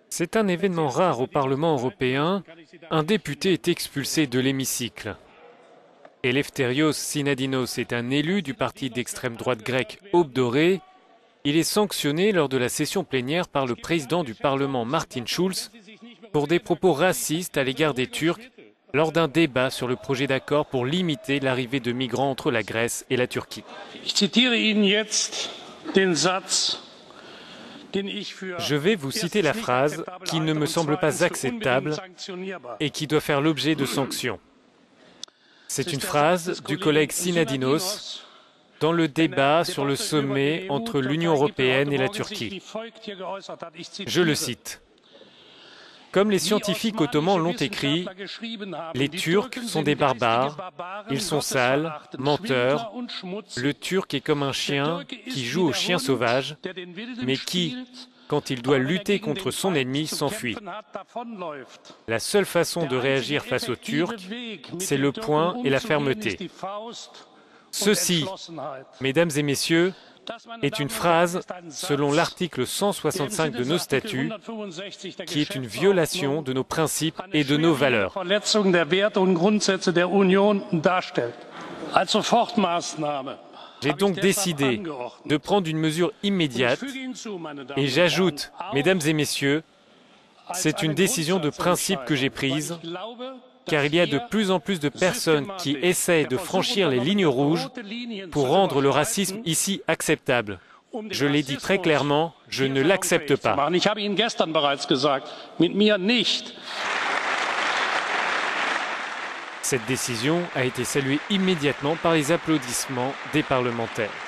C'est un événement rare au Parlement européen. Un député est expulsé de l'hémicycle. Elefthérios Synadinos est un élu du parti d'extrême droite grec Aube Dorée. Il est sanctionné lors de la session plénière par le président du Parlement Martin Schulz pour des propos racistes à l'égard des Turcs lors d'un débat sur le projet d'accord pour limiter l'arrivée de migrants entre la Grèce et la Turquie. Je vais vous citer la phrase qui ne me semble pas acceptable et qui doit faire l'objet de sanctions. C'est une phrase du collègue Synadinos dans le débat sur le sommet entre l'Union européenne et la Turquie. Je le cite. Comme les scientifiques ottomans l'ont écrit, les Turcs sont des barbares, ils sont sales, menteurs. Le Turc est comme un chien qui joue au chien sauvage, mais qui, quand il doit lutter contre son ennemi, s'enfuit. La seule façon de réagir face aux Turcs, c'est le poing et la fermeté. Ceci, mesdames et messieurs, est une phrase selon l'article 165 de nos statuts, qui est une violation de nos principes et de nos valeurs. J'ai donc décidé de prendre une mesure immédiate et j'ajoute, mesdames et messieurs, c'est une décision de principe que j'ai prise, car il y a de plus en plus de personnes qui essaient de franchir les lignes rouges pour rendre le racisme ici acceptable. Je l'ai dit très clairement, je ne l'accepte pas. Cette décision a été saluée immédiatement par les applaudissements des parlementaires.